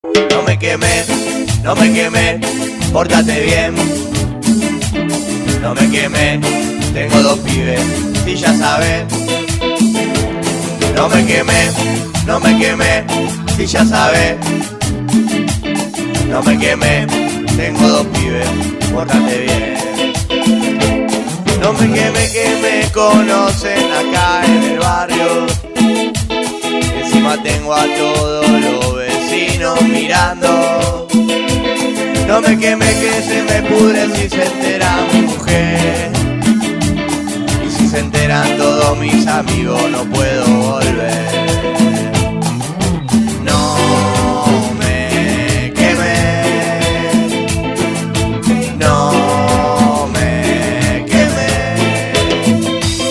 No me quemes, no me quemes, pórtate bien. No me quemes, tengo 2 pibes, si ya sabes. No me quemes, no me quemes, si ya sabes. No me quemes, tengo 2 pibes, pórtate bien. No me quemes que me conocen acá en el barrio. Encima tengo a todos los vecinos mirando. No me quemes que se me pudre si se entera mi mujer. Y si se enteran todos mis amigos no puedo volver. No me quemes, no me quemes,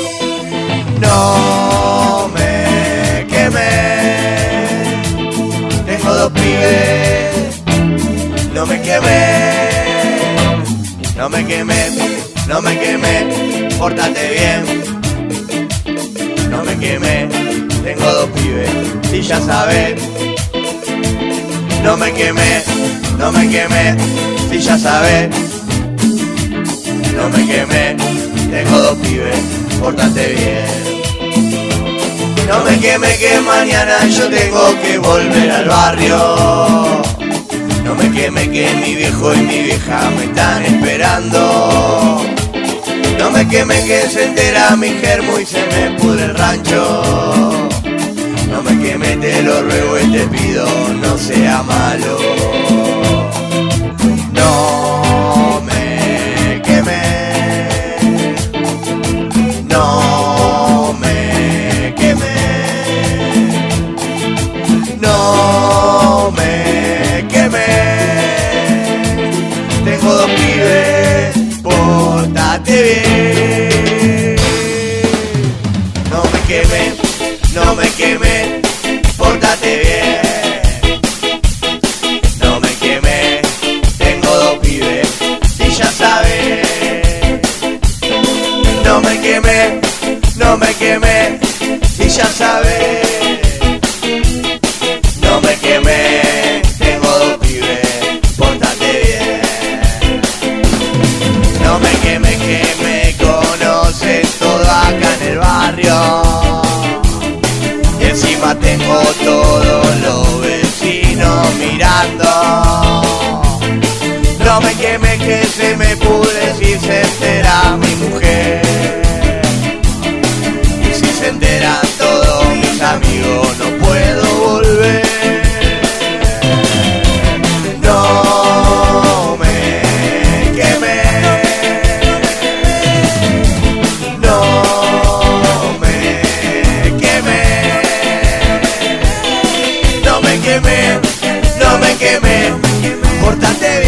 no me quemes. Tengo 2 pibes. No me quemes, no me quemes, no me quemes, pórtate bien. No me quemes, tengo 2 pibes, si ya sabes. No me quemes, no me quemes, si ya sabes. No me quemes, tengo 2 pibes, pórtate bien. No me quemes que mañana yo tengo que volver al barrio. No me queme que mi viejo y mi vieja me están esperando. No me queme que se entera mi germo y se me pudre el rancho. No me queme, te lo ruego y te pido, no sea malo. No me queme, no me queme, no me queme. Tengo 2 pibes, pórtate bien. No me quemes, no me quemes, pórtate bien. No me quemes, tengo 2 pibes, si ya sabes. No me quemes, no me quemes, si ya sabes. No me quemes, tengo 2 pibes, pórtate bien. No me quemes que me conocen todo acá en el barrio. Y encima tengo todos los vecinos mirando. No me quemes que se me pudre si se entera mi mujer. Y si se enteran todos mis amigos no puedo volver. No me quemes, no me quemes, no me quemes, no me quemes, pórtate bien.